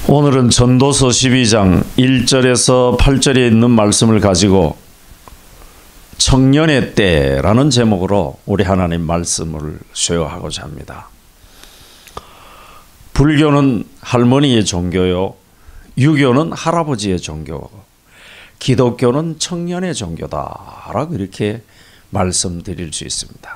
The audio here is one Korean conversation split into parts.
오늘은 전도서 12장 1절에서 8절에 있는 말씀을 가지고 청년의 때라는 제목으로 우리 하나님 말씀을 쉐어하고자 합니다. 불교는 할머니의 종교요, 유교는 할아버지의 종교, 기독교는 청년의 종교다라고 이렇게 말씀드릴 수 있습니다.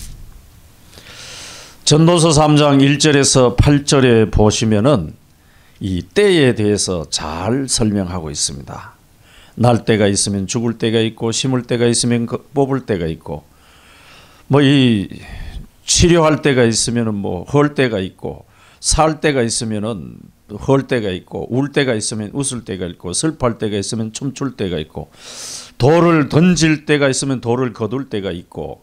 전도서 3장 1절에서 8절에 보시면은 이 때에 대해서 잘 설명하고 있습니다. 날 때가 있으면 죽을 때가 있고, 심을 때가 있으면 뽑을 때가 있고, 이 치료할 때가 있으면 헐 때가 있고, 살 때가 있으면은 헐 때가 있고, 울 때가 있으면 웃을 때가 있고, 슬퍼할 때가 있으면 춤출 때가 있고, 돌을 던질 때가 있으면 돌을 거둘 때가 있고,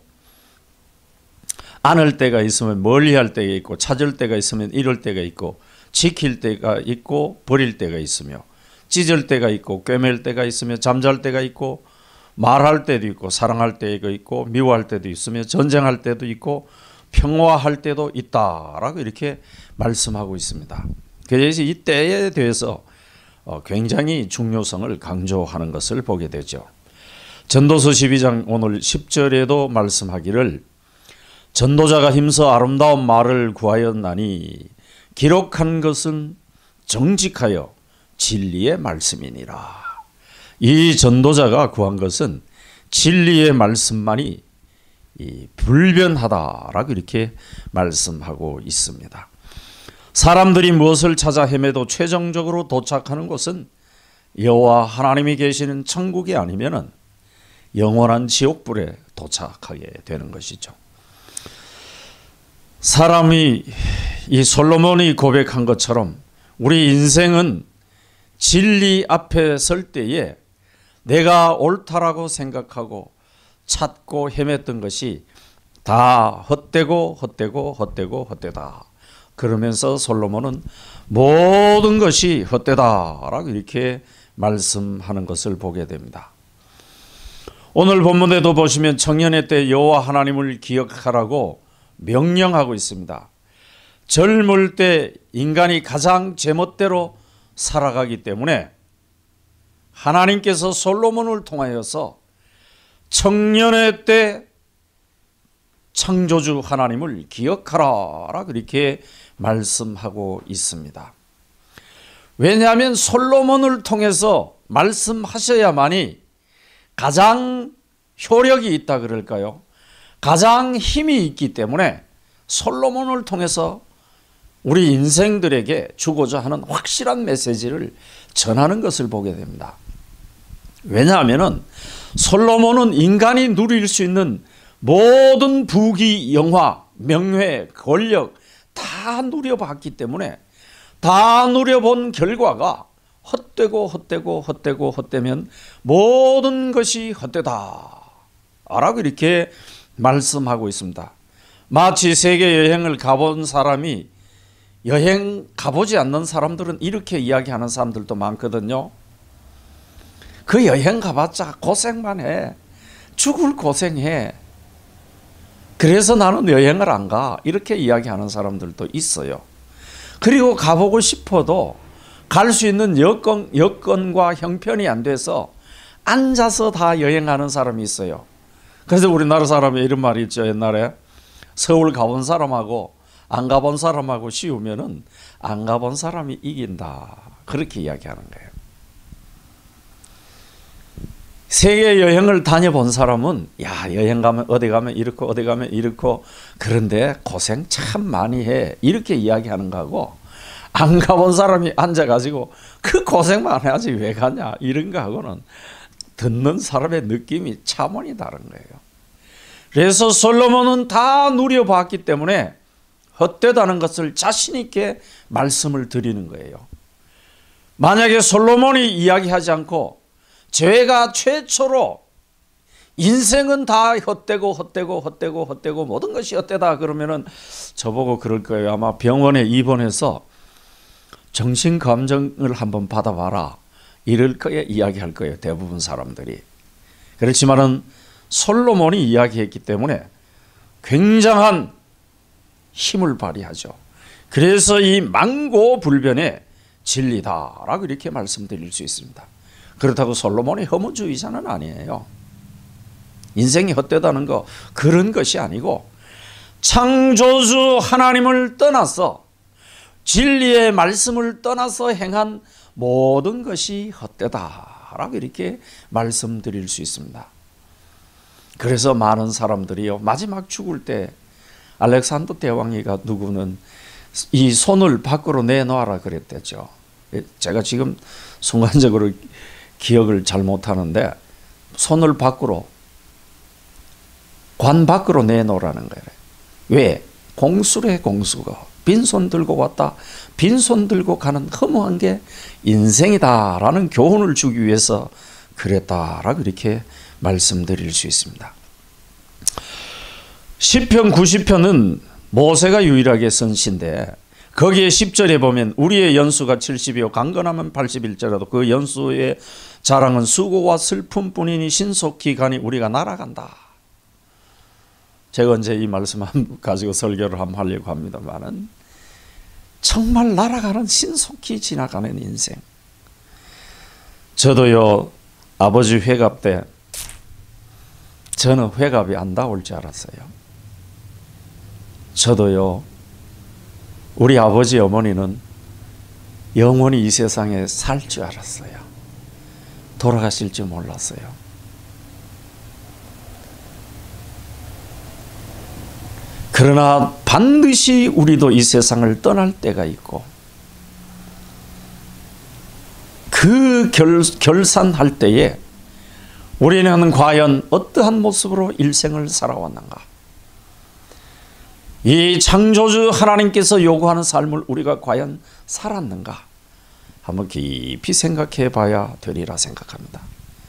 안을 때가 있으면 멀리할 때가 있고, 찾을 때가 있으면 잃을 때가 있고, 지킬 때가 있고 버릴 때가 있으며, 찢을 때가 있고 꿰맬 때가 있으며, 잠잘 때가 있고, 말할 때도 있고, 사랑할 때가 있고, 미워할 때도 있으며, 전쟁할 때도 있고, 평화할 때도 있다라고 이렇게 말씀하고 있습니다. 그래서 이 때에 대해서 굉장히 중요성을 강조하는 것을 보게 되죠. 전도서 12장 오늘 10절에도 말씀하기를, 전도자가 힘써 아름다운 말을 구하였나니 기록한 것은 정직하여 진리의 말씀이니라. 이 전도자가 구한 것은 진리의 말씀만이 불변하다라고 이렇게 말씀하고 있습니다. 사람들이 무엇을 찾아 헤매도 최종적으로 도착하는 곳은 여호와 하나님이 계시는 천국이 아니면은 영원한 지옥불에 도착하게 되는 것이죠. 사람이 이 솔로몬이 고백한 것처럼 우리 인생은 진리 앞에 설 때에 내가 옳다라고 생각하고 찾고 헤맸던 것이 다 헛되고 헛되다. 그러면서 솔로몬은 모든 것이 헛되다라고 이렇게 말씀하는 것을 보게 됩니다. 오늘 본문에도 보시면 청년의 때 여호와 하나님을 기억하라고 명령하고 있습니다. 젊을 때 인간이 가장 제멋대로 살아가기 때문에 하나님께서 솔로몬을 통하여서 청년의 때 창조주 하나님을 기억하라 그렇게 말씀하고 있습니다. 왜냐하면 솔로몬을 통해서 말씀하셔야만이 가장 효력이 있다 그럴까요? 가장 힘이 있기 때문에 솔로몬을 통해서 우리 인생들에게 주고자 하는 확실한 메시지를 전하는 것을 보게 됩니다. 왜냐하면 솔로몬은 인간이 누릴 수 있는 모든 부귀, 영화, 명예, 권력 다 누려봤기 때문에, 다 누려본 결과가 헛되면 모든 것이 헛되다 라고 이렇게 말씀하고 있습니다. 마치 세계 여행을 가본 사람이 여행 가보지 않는 사람들은 이렇게 이야기하는 사람들도 많거든요. 그 여행 가봤자 고생만 해. 죽을 고생해. 그래서 나는 여행을 안 가. 이렇게 이야기하는 사람들도 있어요. 그리고 가보고 싶어도 갈 수 있는 여건과 형편이 안 돼서 앉아서 다 여행하는 사람이 있어요. 그래서 우리나라 사람이 이런 말이 있죠. 옛날에 서울 가본 사람하고 안 가본 사람하고 씌우면은 안 가본 사람이 이긴다. 그렇게 이야기하는 거예요. 세계 여행을 다녀본 사람은 여행 가면 어디 가면 이렇고 어디 가면 이렇고, 그런데 고생 참 많이 해. 이렇게 이야기하는 거하고, 안 가본 사람이 앉아가지고 그 고생만 해야지 왜 가냐 이런 거하고는 듣는 사람의 느낌이 차원이 다른 거예요. 그래서 솔로몬은 다 누려봤기 때문에 헛되다는 것을 자신 있게 말씀을 드리는 거예요. 만약에 솔로몬이 이야기하지 않고 제가 최초로 인생은 다 헛되고 모든 것이 헛되다 그러면은 저보고 그럴 거예요. 아마 병원에 입원해서 정신감정을 한번 받아봐라 이럴 거예요. 이야기할 거예요. 대부분 사람들이. 그렇지만은 솔로몬이 이야기했기 때문에 굉장한 힘을 발휘하죠. 그래서 이 만고불변의 진리다라고 이렇게 말씀드릴 수 있습니다. 그렇다고 솔로몬이 허무주의자는 아니에요. 인생이 헛되다는 거 그런 것이 아니고 창조주 하나님을 떠나서 진리의 말씀을 떠나서 행한 모든 것이 헛되다라고 이렇게 말씀드릴 수 있습니다. 그래서 많은 사람들이요, 마지막 죽을 때 알렉산더 대왕이가 누구는 이 손을 밖으로 내놓아라 그랬대죠. 제가 지금 순간적으로 기억을 잘 못하는데 손을 밖으로, 관 밖으로 내놓으라는 거예요. 왜? 공수래 공수가 빈손 들고 왔다, 빈손 들고 가는 허무한 게 인생이다라는 교훈을 주기 위해서 그랬다라고 이렇게 말씀드릴 수 있습니다. 시편 90편은 모세가 유일하게 쓴 시인데 거기에 10절에 보면 우리의 연수가 70이요 강건하면 81절에도 그 연수의 자랑은 수고와 슬픔뿐이니 신속히 가니 우리가 날아간다. 제가 언제 이 말씀 가지고 설교를 한번 하려고 합니다만은 정말 날아가는 신속히 지나가는 인생. 저도요, 아버지 회갑 때 저는 회갑이 안 닿을 줄 알았어요. 저도요, 우리 아버지 어머니는 영원히 이 세상에 살 줄 알았어요. 돌아가실 줄 몰랐어요. 그러나 반드시 우리도 이 세상을 떠날 때가 있고 그 결산할 때에 우리는 과연 어떠한 모습으로 일생을 살아왔는가? 이 창조주 하나님께서 요구하는 삶을 우리가 과연 살았는가? 한번 깊이 생각해 봐야 되리라 생각합니다.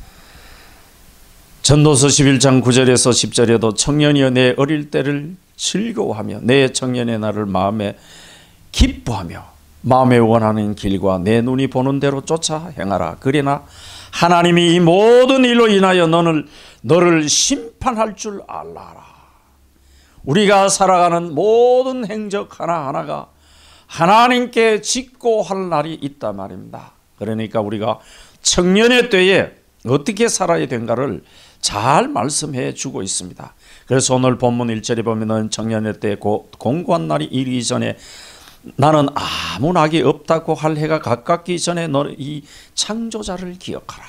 전도서 11장 9절에서 10절에도 청년이여 내 어릴 때를 즐거워하며 내 청년의 날을 마음에 기뻐하며 마음에 원하는 길과 내 눈이 보는 대로 쫓아 행하라. 그러나 하나님이 이 모든 일로 인하여 너를 심판할 줄 알라라. 우리가 살아가는 모든 행적 하나하나가 하나님께 직고할 날이 있단 말입니다. 그러니까 우리가 청년의 때에 어떻게 살아야 된가를 잘 말씀해 주고 있습니다. 그래서 오늘 본문 1절에 보면 청년의 때 공고한 날이 이르기 전에 나는 아무 낙이 없다고 할 해가 가깝기 전에 너 이 창조자를 기억하라.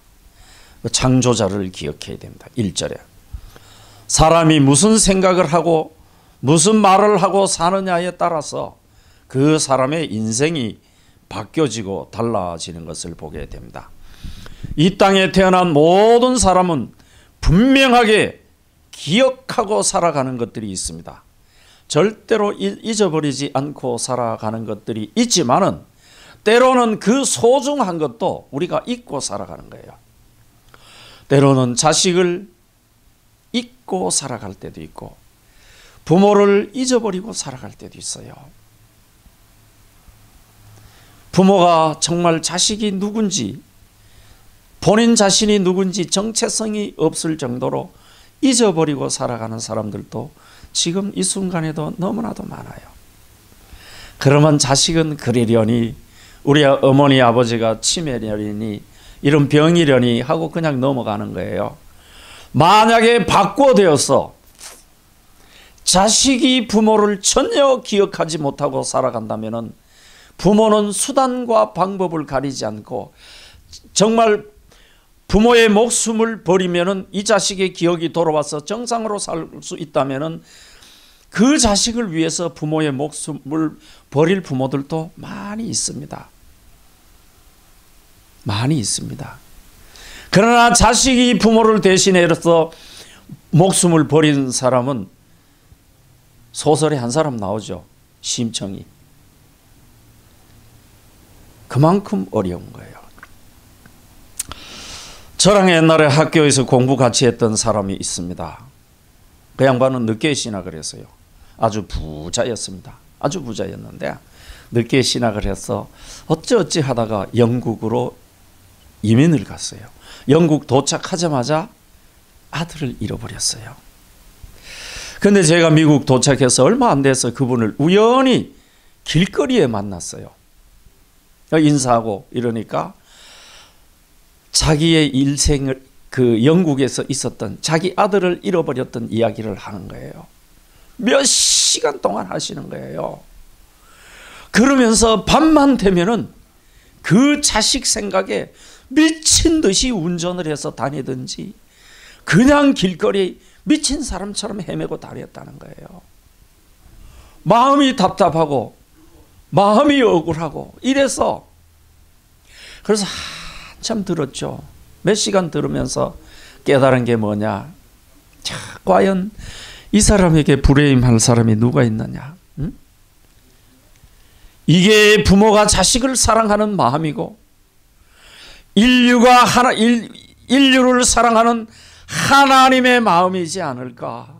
창조자를 기억해야 됩니다. 1절에 사람이 무슨 생각을 하고 무슨 말을 하고 사느냐에 따라서 그 사람의 인생이 바뀌어지고 달라지는 것을 보게 됩니다. 이 땅에 태어난 모든 사람은 분명하게 기억하고 살아가는 것들이 있습니다. 절대로 잊어버리지 않고 살아가는 것들이 있지만은 때로는 그 소중한 것도 우리가 잊고 살아가는 거예요. 때로는 자식을 잊고 살아갈 때도 있고 부모를 잊어버리고 살아갈 때도 있어요. 부모가 정말 자식이 누군지 본인 자신이 누군지 정체성이 없을 정도로 잊어버리고 살아가는 사람들도 지금 이 순간에도 너무나도 많아요. 그러면 자식은 그러려니 우리 어머니 아버지가 치매려니 이런 병이려니 하고 그냥 넘어가는 거예요. 만약에 바꿔되어서 자식이 부모를 전혀 기억하지 못하고 살아간다면 부모는 수단과 방법을 가리지 않고 정말 부모의 목숨을 버리면은 이 자식의 기억이 돌아와서 정상으로 살 수 있다면은 그 자식을 위해서 부모의 목숨을 버릴 부모들도 많이 있습니다. 많이 있습니다. 그러나 자식이 부모를 대신해서 목숨을 버린 사람은 소설에 한 사람 나오죠. 심청이. 그만큼 어려운 거예요. 저랑 옛날에 학교에서 공부 같이 했던 사람이 있습니다. 그 양반은 늦게 신학을 했어요. 아주 부자였습니다. 아주 부자였는데 늦게 신학을 해서 어찌어찌 하다가 영국으로 이민을 갔어요. 영국 도착하자마자 아들을 잃어버렸어요. 근데 제가 미국 도착해서 얼마 안 돼서 그분을 우연히 길거리에 만났어요. 인사하고 이러니까 자기의 일생을 그 영국에서 있었던 자기 아들을 잃어버렸던 이야기를 하는 거예요. 몇 시간 동안 하시는 거예요. 그러면서 밤만 되면은 그 자식 생각에 미친 듯이 운전을 해서 다니든지 그냥 길거리 미친 사람처럼 헤매고 다녔다는 거예요. 마음이 답답하고 마음이 억울하고 이래서 그래서 한참 들었죠. 몇 시간 들으면서 깨달은 게 뭐냐. 자, 과연 이 사람에게 불행할 사람이 누가 있느냐. 응? 이게 부모가 자식을 사랑하는 마음이고 인류를 사랑하는 하나님의 마음이지 않을까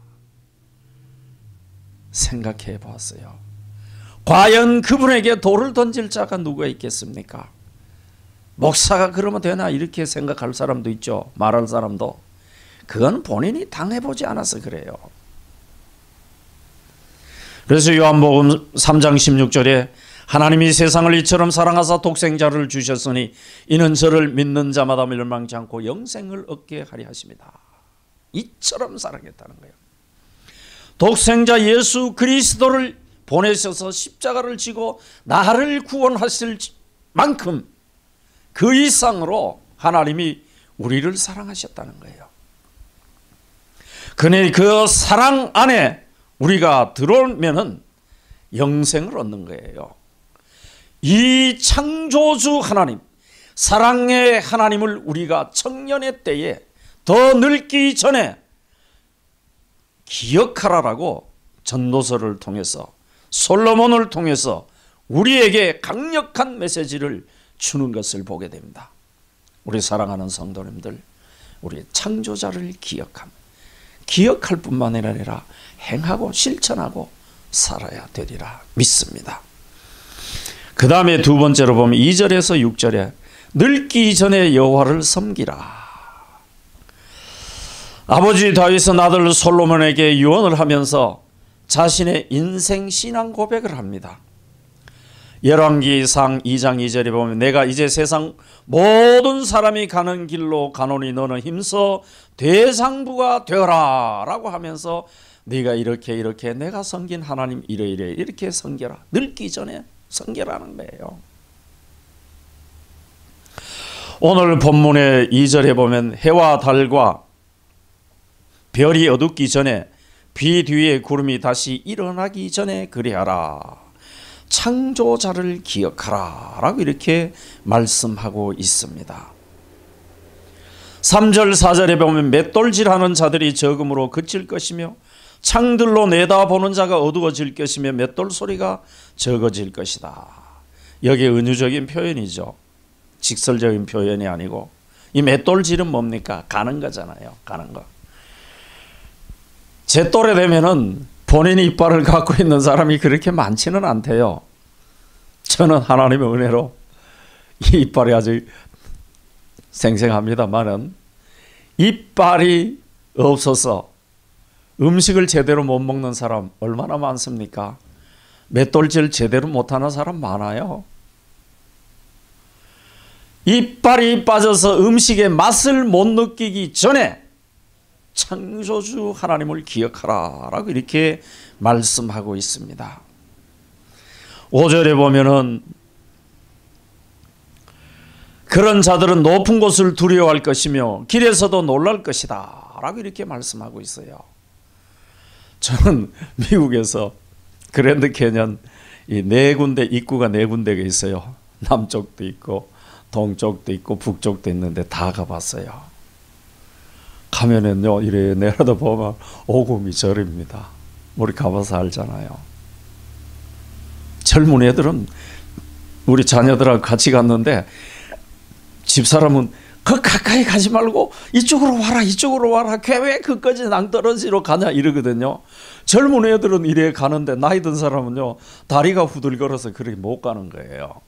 생각해 보았어요. 과연 그분에게 돌을 던질 자가 누가 있겠습니까? 목사가 그러면 되나 이렇게 생각할 사람도 있죠. 말할 사람도. 그건 본인이 당해보지 않아서 그래요. 그래서 요한복음 3장 16절에 하나님이 세상을 이처럼 사랑하사 독생자를 주셨으니 이는 저를 믿는 자마다 멸망치 않고 영생을 얻게 하려 하십니다. 이처럼 사랑했다는 거예요. 독생자 예수 그리스도를 보내셔서 십자가를 지고 나를 구원하실 만큼 그 이상으로 하나님이 우리를 사랑하셨다는 거예요. 그네 그 사랑 안에 우리가 들어오면은 영생을 얻는 거예요. 이 창조주 하나님, 사랑의 하나님을 우리가 청년의 때에 더 늙기 전에 기억하라라고 전도서를 통해서 솔로몬을 통해서 우리에게 강력한 메시지를 주는 것을 보게 됩니다. 우리 사랑하는 성도님들, 우리 창조자를 기억할 뿐만 아니라 행하고 실천하고 살아야 되리라 믿습니다. 그 다음에 두 번째로 보면 2절에서 6절에 늙기 전에 여호와를 섬기라. 아버지 다윗은 아들 솔로몬에게 유언을 하면서 자신의 인생 신앙 고백을 합니다. 열왕기상 2장 2절에 보면 내가 이제 세상 모든 사람이 가는 길로 가노니 너는 힘써 대장부가 되어라 라고 하면서 네가 이렇게 내가 섬긴 하나님 이래 이렇게 섬겨라. 늙기 전에 섬겨라는 거예요. 오늘 본문의 2절에 보면 해와 달과 별이 어둡기 전에 비 뒤에 구름이 다시 일어나기 전에 그리하라. 창조자를 기억하라 라고 이렇게 말씀하고 있습니다. 3절 4절에 보면 맷돌질하는 자들이 적음으로 그칠 것이며 창들로 내다보는 자가 어두워질 것이며 맷돌 소리가 적어질 것이다. 여기 은유적인 표현이죠. 직설적인 표현이 아니고 이 맷돌질은 뭡니까? 가는 거잖아요. 가는 거. 제 또래 되면은 본인이 이빨을 갖고 있는 사람이 그렇게 많지는 않대요. 저는 하나님의 은혜로 이 이빨이 아주 생생합니다만은 이빨이 없어서 음식을 제대로 못 먹는 사람 얼마나 많습니까? 맷돌질 제대로 못하는 사람 많아요. 이빨이 빠져서 음식의 맛을 못 느끼기 전에 창조주 하나님을 기억하라 라고 이렇게 말씀하고 있습니다. 5절에 보면은 그런 자들은 높은 곳을 두려워할 것이며 길에서도 놀랄 것이다 라고 이렇게 말씀하고 있어요. 저는 미국에서 그랜드 캐년 이 네 군데 입구가 네 군데가 있어요. 남쪽도 있고 동쪽도 있고 북쪽도 있는데 다 가봤어요. 가면은요 이래 내려다 보면 오금이 저립니다. 우리 가봐서 알잖아요. 젊은 애들은 우리 자녀들하고 같이 갔는데 집사람은 그 가까이 가지 말고 이쪽으로 와라 왜 그까지 낭떠러지로 가냐 이러거든요. 젊은 애들은 이래 가는데 나이 든 사람은요 다리가 후들거려서 그렇게 못 가는 거예요.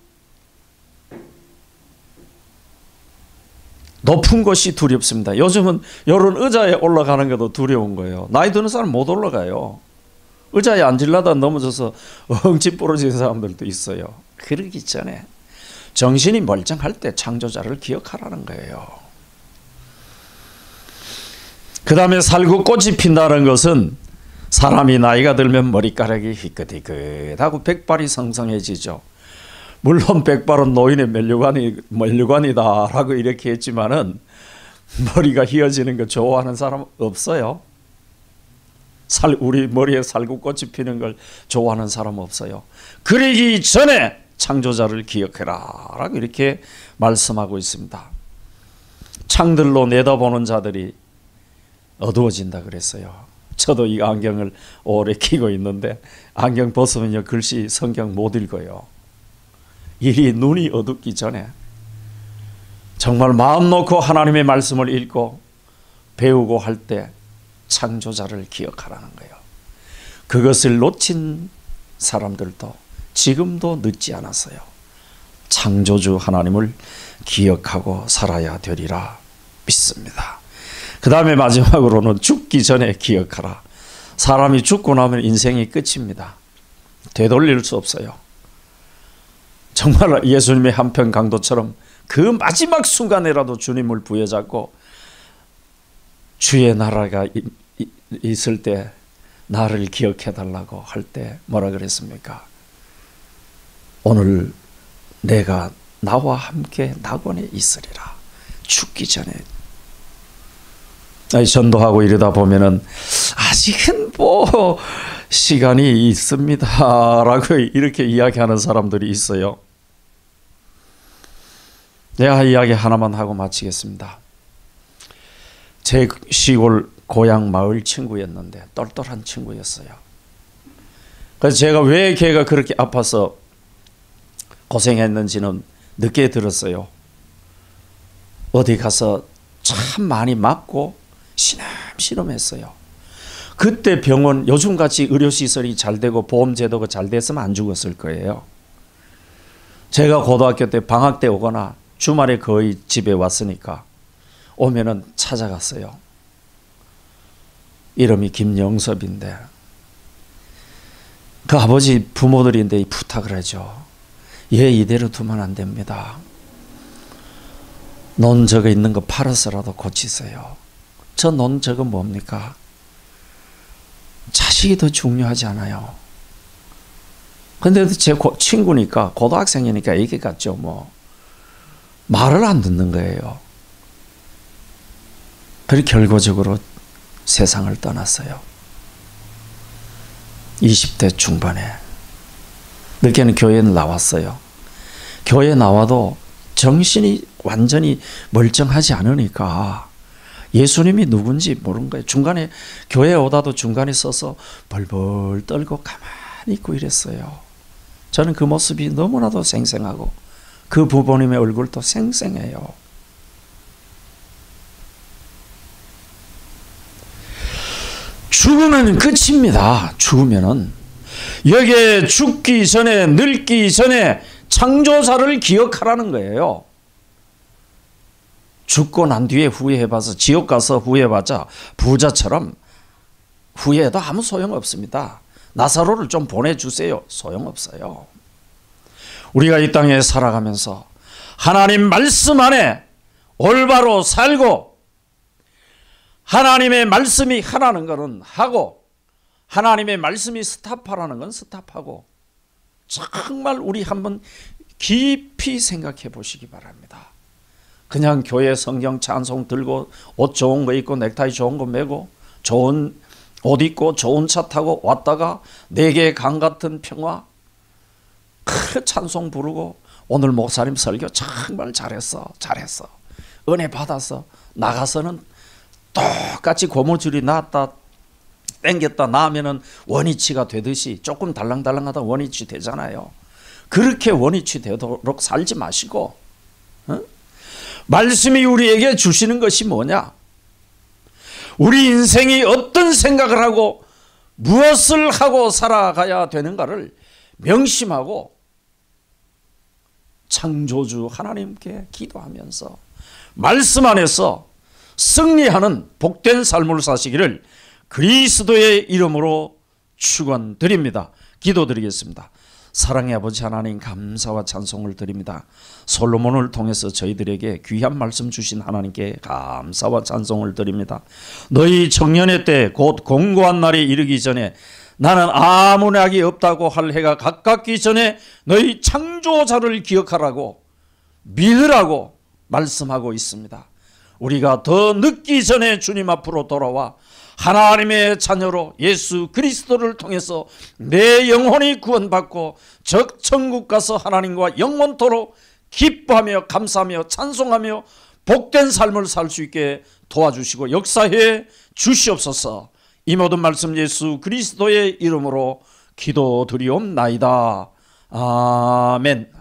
높은 곳이 두렵습니다. 요즘은 이런 의자에 올라가는 것도 두려운 거예요. 나이 드는 사람 못 올라가요. 의자에 앉으려다 넘어져서 엉치 부러진 사람들도 있어요. 그러기 전에 정신이 멀쩡할 때 창조자를 기억하라는 거예요. 그 다음에 살구꽃이 핀다는 것은 사람이 나이가 들면 머리카락이 희끗희끗하고 백발이 성성해지죠. 물론 백발은 노인의 멸류관이다라고 이렇게 했지만은 머리가 휘어지는 거 좋아하는 사람 없어요. 우리 머리에 살구꽃이 피는 걸 좋아하는 사람 없어요. 그러기 전에 창조자를 기억해라 라고 이렇게 말씀하고 있습니다. 창들로 내다보는 자들이 어두워진다 그랬어요. 저도 이 안경을 오래 끼고 있는데 안경 벗으면요 글씨 성경 못 읽어요. 일이 눈이 어둡기 전에 정말 마음 놓고 하나님의 말씀을 읽고 배우고 할 때 창조자를 기억하라는 거예요. 그것을 놓친 사람들도 지금도 늦지 않았어요. 창조주 하나님을 기억하고 살아야 되리라 믿습니다. 그 다음에 마지막으로는 죽기 전에 기억하라. 사람이 죽고 나면 인생이 끝입니다. 되돌릴 수 없어요. 정말 예수님의 한편 강도처럼 그 마지막 순간에라도 주님을 부여잡고 주의 나라가 있을 때 나를 기억해 달라고 할 때 뭐라 그랬습니까? 오늘 내가 나와 함께 낙원에 있으리라. 죽기 전에. 전도하고 이러다 보면은 아직은 뭐 시간이 있습니다라고 이렇게 이야기하는 사람들이 있어요. 내가 이야기 하나만 하고 마치겠습니다. 제 시골 고향 마을 친구였는데 똘똘한 친구였어요. 그래서 제가 왜 걔가 그렇게 아파서 고생했는지는 늦게 들었어요. 어디 가서 참 많이 맞고 시름시름했어요. 그때 병원 요즘같이 의료시설이 잘 되고 보험제도가 잘 됐으면 안 죽었을 거예요. 제가 고등학교 때 방학 때 오거나 주말에 거의 집에 왔으니까 오면은 찾아갔어요. 이름이 김영섭인데 그 아버지 부모들인데 부탁을 하죠. 얘 이대로 두면 안 됩니다. 논 저거 있는 거 팔아서라도 고치세요. 저 논 저거 뭡니까? 자식이 더 중요하지 않아요. 근데 제 친구니까 고등학생이니까 얘기 같죠. 뭐 말을 안 듣는 거예요. 그리고 결과적으로 세상을 떠났어요. 20대 중반에. 늦게는 교회에 나왔어요. 교회에 나와도 정신이 완전히 멀쩡하지 않으니까 예수님이 누군지 모르는 거예요. 중간에 교회에 오다도 중간에 서서 벌벌 떨고 가만히 있고 이랬어요. 저는 그 모습이 너무나도 생생하고 그 부모님의 얼굴도 생생해요. 죽으면 끝입니다. 죽으면은 여기에 죽기 전에 늙기 전에 창조사를 기억하라는 거예요. 죽고 난 뒤에 후회해봐서 지옥 가서 후회해봤자 부자처럼 후회해도 아무 소용없습니다. 나사로를 좀 보내주세요. 소용없어요. 우리가 이 땅에 살아가면서 하나님 말씀 안에 올바로 살고 하나님의 말씀이 하라는 것은 하고 하나님의 말씀이 스탑하라는 건 스탑하고 정말 우리 한번 깊이 생각해 보시기 바랍니다. 그냥 교회 성경 찬송 들고 옷 좋은 거 입고 넥타이 좋은 거 메고 좋은 옷 입고 좋은 차 타고 왔다가 내게 강 같은 평화 그 찬송 부르고 오늘 목사님 설교 정말 잘했어 은혜 받았어 나가서는 똑같이 고무줄이 나왔다 땡겼다 나면은 원위치가 되듯이 조금 달랑달랑하다 원위치 되잖아요. 그렇게 원위치 되도록 살지 마시고 말씀이 우리에게 주시는 것이 뭐냐? 우리 인생이 어떤 생각을 하고 무엇을 하고 살아가야 되는가를 명심하고 창조주 하나님께 기도하면서 말씀 안에서 승리하는 복된 삶을 사시기를 그리스도의 이름으로 축원드립니다. 기도드리겠습니다. 사랑의 아버지 하나님, 감사와 찬송을 드립니다. 솔로몬을 통해서 저희들에게 귀한 말씀 주신 하나님께 감사와 찬송을 드립니다. 너희 청년의 때 곧 공고한 날이 이르기 전에 나는 아무 낙이 없다고 할 해가 가깝기 전에 너희 창조자를 기억하라고 믿으라고 말씀하고 있습니다. 우리가 더 늦기 전에 주님 앞으로 돌아와 하나님의 자녀로 예수 그리스도를 통해서 내 영혼이 구원받고 천국 가서 하나님과 영원토록 기뻐하며 감사하며 찬송하며 복된 삶을 살 수 있게 도와주시고 역사해 주시옵소서. 이 모든 말씀 예수 그리스도의 이름으로 기도드리옵나이다. 아멘.